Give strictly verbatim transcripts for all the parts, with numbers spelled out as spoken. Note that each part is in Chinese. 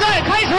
赛开始。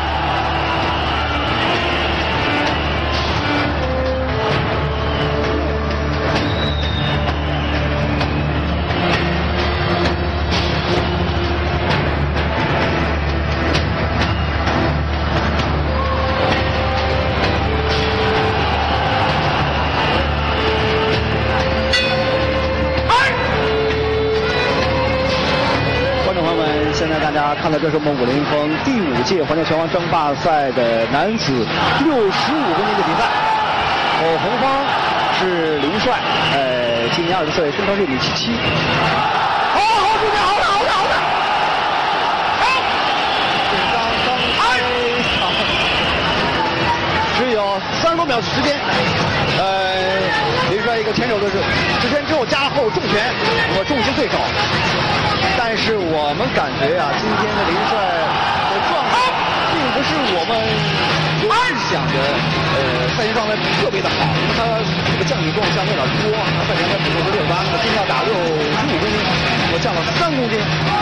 现在大家看到，这是我们武林风第五届环球拳王争霸赛的男子六十五公斤的比赛。哦，红方是林帅，呃，今年二十岁，身高是一米七七。好，好，注意，好了，好了，好了。好，刚刚开场，只有三十多秒时间。呃，林帅一个前手的是直拳之后加后重拳，我重击对手。但是我们感觉啊，今天的林帅的状态并不是我们所预想的，呃，赛前状态特别的好，因为他这个降体重降的有点多，他赛前的体重是六八，那么今天要打六十五公斤，我降了三公斤。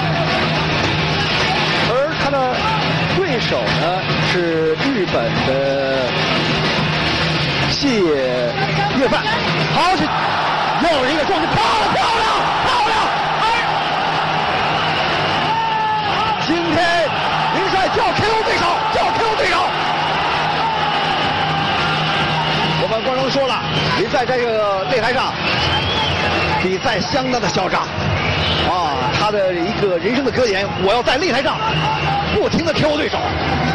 而他的对手呢是日本的谢月范，好，是又有一个撞击，漂亮，漂亮，漂亮！今天林帅就要 K O 对手，就要 K O 对手。我们观众说了，林在这个擂台上比赛相当的嚣张啊，他的一个人生的格言，我要在擂台上不停的 K O 对手。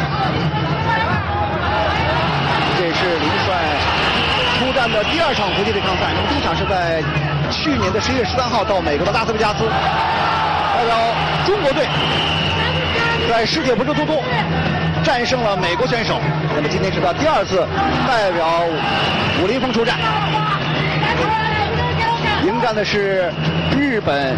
这是林帅出战的第二场国际对抗赛，那么第一场是在去年的十一月十三号到美国的拉斯维加斯，代表中国队在世界不是突突战胜了美国选手，那么今天是他第二次代表武林风出战，迎战的是日本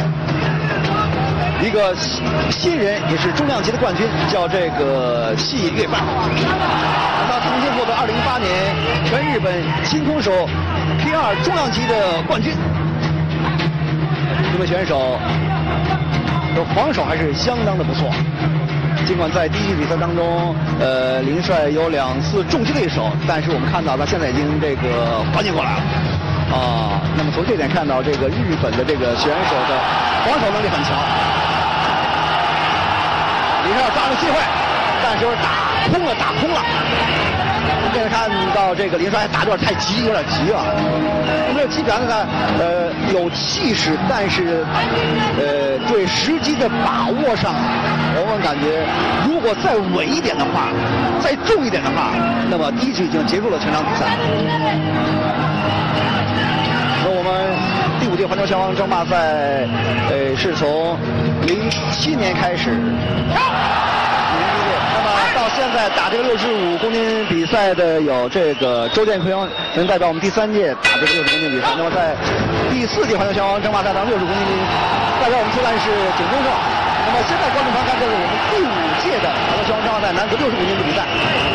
一个新人，也是重量级的冠军，叫这个细月范。他曾经获得二零一八年全日本新空手 K 二重量级的冠军。这位选手的防守还是相当的不错，尽管在第一局比赛当中，呃，林帅有两次重击对手，但是我们看到他现在已经这个缓解过来了，啊，那么从这点看到，这个日本的这个选手的防守能力很强。林帅要抓住机会，但是打空了，打空了。现在看到这个林帅打有点太急，有点急了。这个基本上呢，呃，有气势，但是呃，对时机的把握上，我们感觉如果再稳一点的话，再重一点的话，那么第一局已经结束了全场比赛。那我们第五届环球拳王争霸赛，呃，是从零七年开始。到现在打这个六十五公斤比赛的有这个周建坤，能代表我们第三届打这个六十公斤比赛。那么在第四届环球拳王争霸赛当六十公斤代表我们出战是景中胜。那么现在观众朋友看，这是我们第五届的环球拳王争霸赛男子六十公斤的比赛。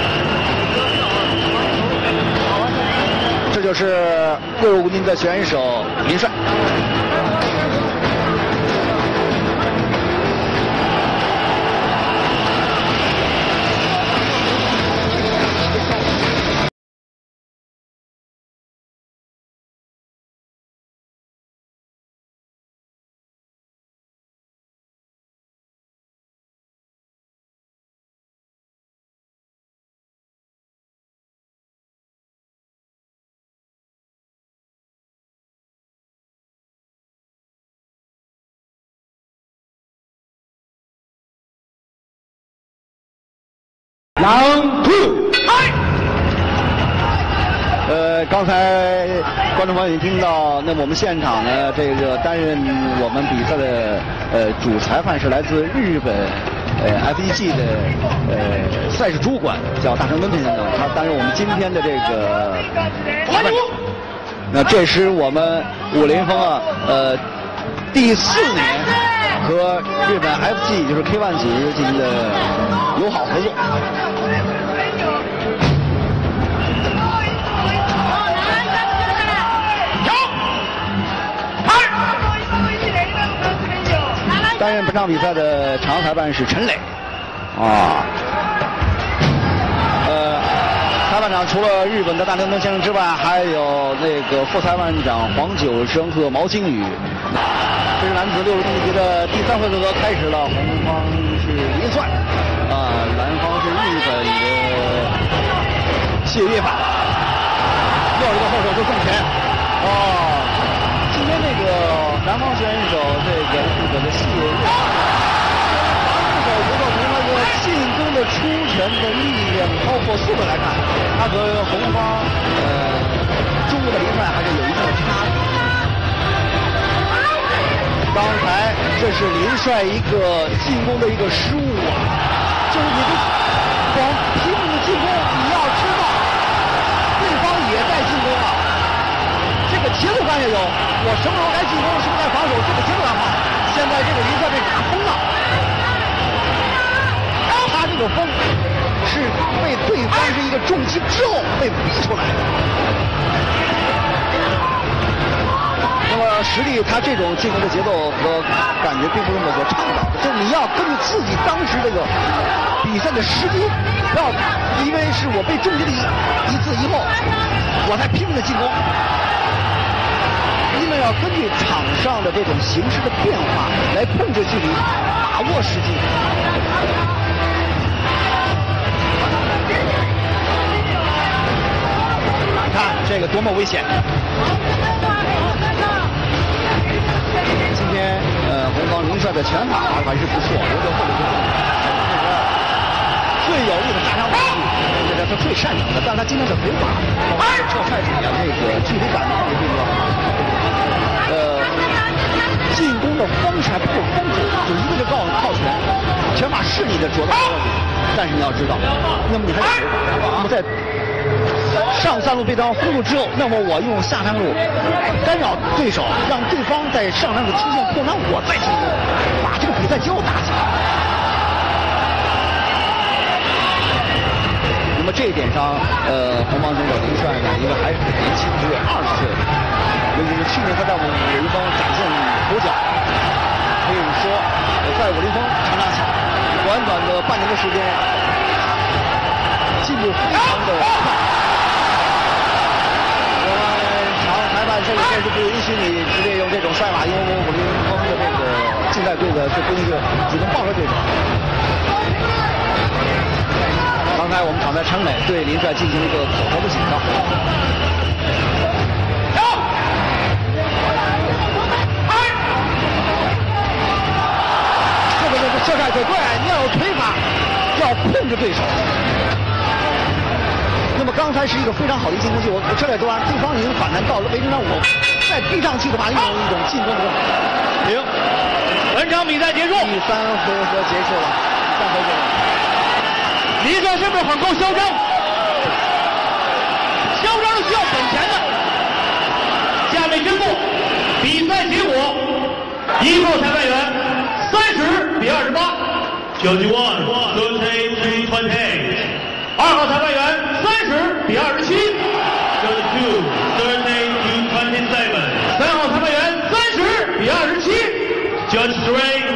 这就是六十五公斤的选手林帅。Round two， 呃，刚才观众朋友已经听到，那么我们现场呢，这个担任我们比赛的呃主裁判是来自日本呃 F E G 的呃赛事主管，叫大成敦先生，他担任我们今天的这个裁判。那这是我们武林风啊，呃，第四年和日本 F G 就是 K 一 级进行的友好合作。担任本场比赛的常裁判是陈磊。 啊。呃，裁判长除了日本的大联盟先生之外，还有那个副裁判长黄九生和毛金宇。这是男子六十公斤级的第三回合开始了，红方是林帅，啊，蓝方是日本的谢岳范。又一个后手就送前，哦，今天那个南方选手这个日本的谢岳范，防守不够，从那个进攻的出拳的力量、包括速度来看，他和红方呃中国的林帅还是有一定的差距。刚才这是林帅一个进攻的一个失误啊，就是你的光拼命的进攻，你要知道对方也在进攻啊，这个节奏感也有，我什么时候该进攻，什么时候该防守，这个节奏感好。现在这个林帅被打疯了，他这个疯是被对方是一个重击之后被逼出来的。那么实力，他这种进攻的节奏和感觉并不是我所倡导的，就是你要根据自己当时这个比赛的时机，不要因为是我被重击的一一次以后，我才拼命的进攻，因为要根据场上的这种形势的变化来控制距离，把握时机。你看这个多么危险！今天呃，红方林帅的拳法还是不错，有点后手最有力的杀伤武器，这是他最擅长的。但是他今天的腿法，这太主要，这个距离感控制最重要。呃，进攻的方式还不够丰富，就一个就靠靠拳，拳法是你的着力，但是你要知道，那么你还有腿法，那么在上三路被对方封住之后，那么我用下三路干扰对手，让对方在上三路出现空档，我再进攻，把这个比赛节奏打起来。那么这一点上，呃，红方选手林帅呢，因为还是很年轻，只有二十岁，尤其是去年他在我们武林风展现头角，可以说在武林风成长起来，短短的半年的时间，进步非常的快。这里确实不允许你直接用这种赛马，因为我们武林风的这个竞赛规则是不允许主动抱着对手。刚才我们场在陈磊对林帅进行一个口头的警告。这个就是射晒腿，对，你要有腿法，要控制对手。那么刚才是一个非常好的进攻机，我我这里多完，对方已经反弹到了围中场，我再逼上去的话，用一种进攻的停。本场比赛结束，第三回合结束了，第三回合。林帅是不是很够嚣张？嚣张是需要本钱的。下面宣布比赛结果：一号裁判员三十比二十八 ，Judge one, thirty-three twenty. 二号裁判员三十比二十七 ，Judge two, thirty to twenty-seven. 三号裁判员三十比二十七 ，Judge three.